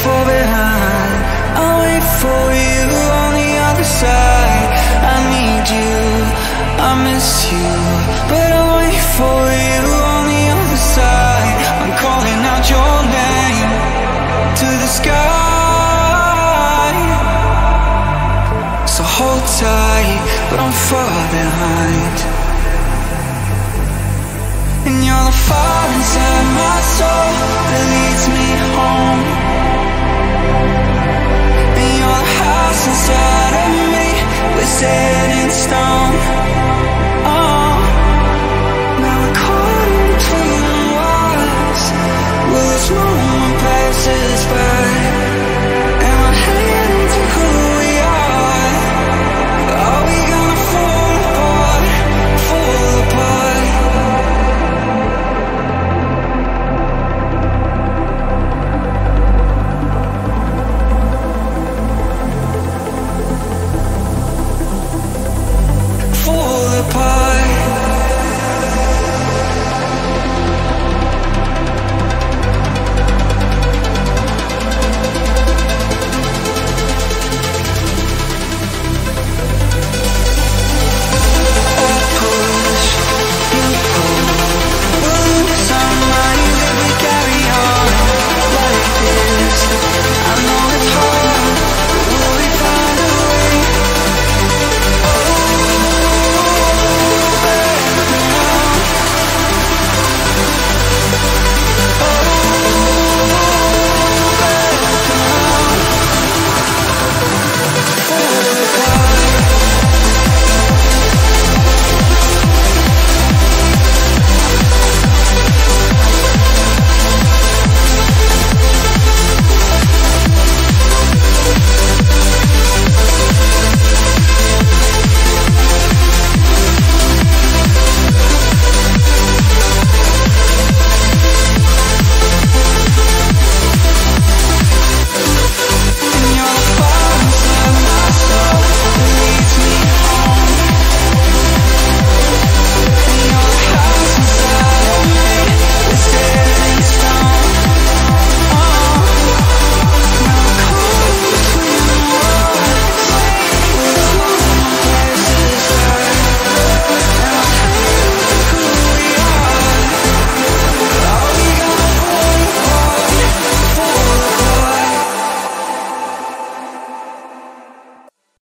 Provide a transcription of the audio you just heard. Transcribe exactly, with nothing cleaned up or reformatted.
fall behind. I'll wait for you on the other side. I need you, I miss you, but I'll wait for you on the other side. I'm calling out your name to the sky. So hold tight, but I'm far behind. And you're the fire inside my soul that leads me